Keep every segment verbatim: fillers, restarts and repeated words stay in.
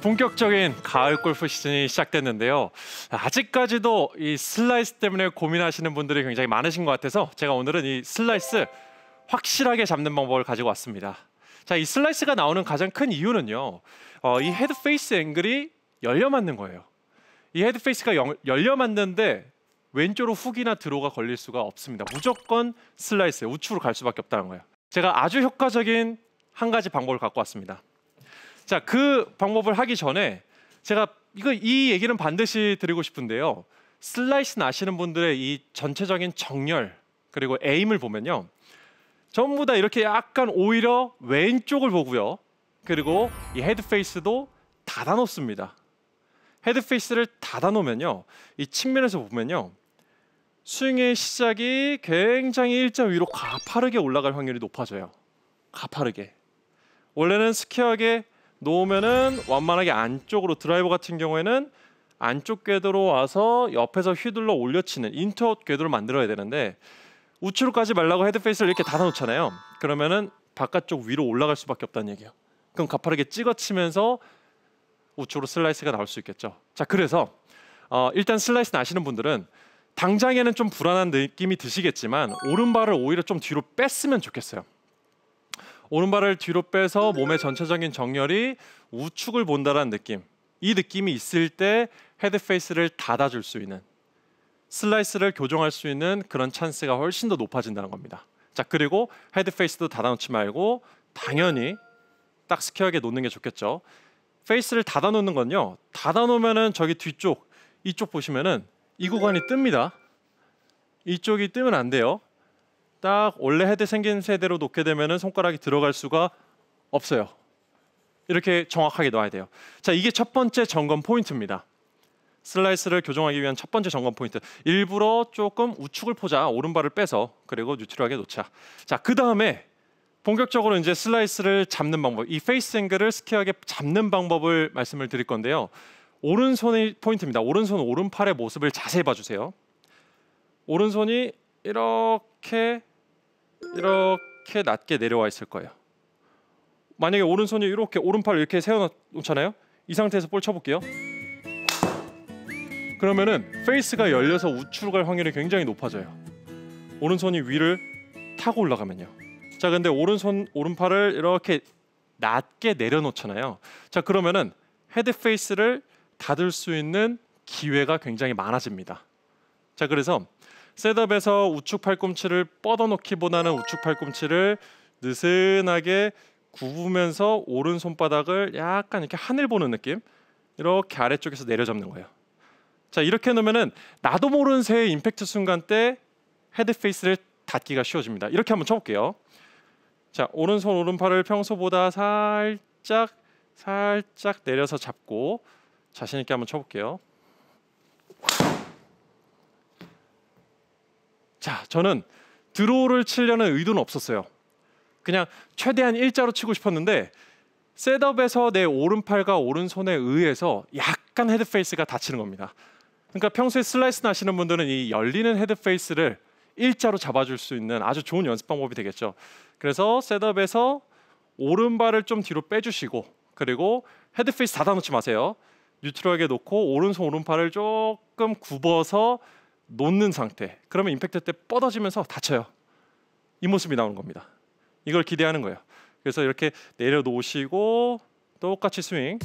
본격적인 가을 골프 시즌이 시작됐는데요. 아직까지도 이 슬라이스 때문에 고민하시는 분들이 굉장히 많으신 것 같아서 제가 오늘은 이 슬라이스 확실하게 잡는 방법을 가지고 왔습니다. 자, 이 슬라이스가 나오는 가장 큰 이유는요. 어, 이 헤드 페이스 앵글이 열려 맞는 거예요. 이 헤드 페이스가 영, 열려 맞는데 왼쪽으로 훅이나 드로우가 걸릴 수가 없습니다. 무조건 슬라이스, 우측으로 갈 수밖에 없다는 거예요. 제가 아주 효과적인 한 가지 방법을 갖고 왔습니다. 자, 그 방법을 하기 전에 제가 이거 이 얘기는 반드시 드리고 싶은데요. 슬라이스 나시는 분들의 이 전체적인 정렬 그리고 에임을 보면요. 전부 다 이렇게 약간 오히려 왼쪽을 보고요. 그리고 이 헤드 페이스도 닫아 놓습니다. 헤드 페이스를 닫아 놓으면요. 이 측면에서 보면요. 스윙의 시작이 굉장히 일자 위로 가파르게 올라갈 확률이 높아져요. 가파르게. 원래는 스퀘어하게 놓으면은 완만하게 안쪽으로, 드라이버 같은 경우에는 안쪽 궤도로 와서 옆에서 휘둘러 올려치는 인투아웃 궤도를 만들어야 되는데 우측으로 가지 말라고 헤드 페이스를 이렇게 닫아 놓잖아요. 그러면은 바깥쪽 위로 올라갈 수밖에 없다는 얘기예요. 그럼 가파르게 찍어치면서 우측으로 슬라이스가 나올 수 있겠죠. 자, 그래서 어, 일단 슬라이스 나시는 분들은 당장에는 좀 불안한 느낌이 드시겠지만 오른발을 오히려 좀 뒤로 뺐으면 좋겠어요. 오른발을 뒤로 빼서 몸의 전체적인 정렬이 우측을 본다는 느낌, 이 느낌이 있을 때 헤드 페이스를 닫아줄 수 있는, 슬라이스를 교정할 수 있는 그런 찬스가 훨씬 더 높아진다는 겁니다. 자, 그리고 헤드 페이스도 닫아놓지 말고 당연히 딱 스퀘어하게 놓는 게 좋겠죠. 페이스를 닫아놓는 건요, 닫아놓으면은 저기 뒤쪽, 이쪽 보시면은 이 구간이 뜹니다. 이쪽이 뜨면 안 돼요. 딱 원래 헤드 생긴 세대로 놓게 되면은 손가락이 들어갈 수가 없어요. 이렇게 정확하게 놔야 돼요. 자, 이게 첫 번째 점검 포인트입니다. 슬라이스를 교정하기 위한 첫 번째 점검 포인트. 일부러 조금 우측을 포자, 오른발을 빼서, 그리고 뉴트럴하게 놓자. 자, 그 다음에 본격적으로 이제 슬라이스를 잡는 방법, 이 페이스 앵글을 스퀘어하게 잡는 방법을 말씀을 드릴 건데요. 오른손이 포인트입니다. 오른손 오른팔의 모습을 자세히 봐주세요. 오른손이 이렇게 이렇게 낮게 내려와 있을 거예요. 만약에 오른손이 이렇게 오른팔을 이렇게 세워놓잖아요. 이 상태에서 볼 쳐볼게요. 그러면은 페이스가 열려서 우측으로 갈 확률이 굉장히 높아져요. 오른손이 위를 타고 올라가면요. 자, 근데 오른손 오른팔을 이렇게 낮게 내려놓잖아요. 자, 그러면은 헤드 페이스를 닫을 수 있는 기회가 굉장히 많아집니다. 자, 그래서 셋업에서 우측 팔꿈치를 뻗어놓기보다는 우측 팔꿈치를 느슨하게 굽으면서 오른 손바닥을 약간 이렇게 하늘 보는 느낌, 이렇게 아래쪽에서 내려잡는 거예요. 자, 이렇게 놓으면은 나도 모르는 새의 임팩트 순간 때 헤드 페이스를 닫기가 쉬워집니다. 이렇게 한번 쳐볼게요. 자, 오른손 오른팔을 평소보다 살짝 살짝 내려서 잡고 자신 있게 한번 쳐볼게요. 자, 저는 드로우를 치려는 의도는 없었어요. 그냥 최대한 일자로 치고 싶었는데 셋업에서 내 오른팔과 오른손에 의해서 약간 헤드 페이스가 다치는 겁니다. 그러니까 평소에 슬라이스 나시는 분들은 이 열리는 헤드 페이스를 일자로 잡아줄 수 있는 아주 좋은 연습 방법이 되겠죠. 그래서 셋업에서 오른발을 좀 뒤로 빼주시고, 그리고 헤드 페이스 닫아놓지 마세요. 뉴트럴하게 놓고 오른손 오른팔을 조금 굽어서 놓는 상태. 그러면 임팩트 때 뻗어지면서 다쳐요. 이 모습이 나오는 겁니다. 이걸 기대하는 거예요. 그래서 이렇게 내려놓으시고 똑같이 스윙.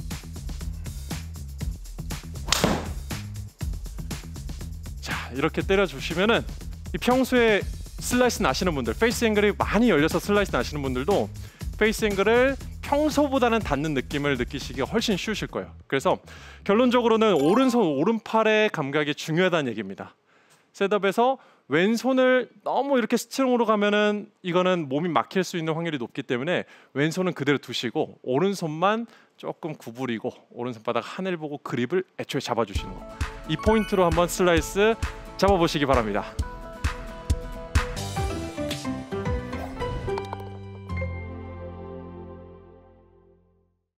자, 이렇게 때려주시면은 이 평소에 슬라이스 나시는 분들, 페이스 앵글이 많이 열려서 슬라이스 나시는 분들도 페이스 앵글을 평소보다는 닿는 느낌을 느끼시기가 훨씬 쉬우실 거예요. 그래서 결론적으로는 오른손 오른팔의 감각이 중요하다는 얘기입니다. 셋업에서 왼손을 너무 이렇게 스트롱으로 가면은 이거는 몸이 막힐 수 있는 확률이 높기 때문에 왼손은 그대로 두시고 오른손만 조금 구부리고 오른손바닥 하늘 보고 그립을 애초에 잡아주시는 거. 이 포인트로 한번 슬라이스 잡아보시기 바랍니다.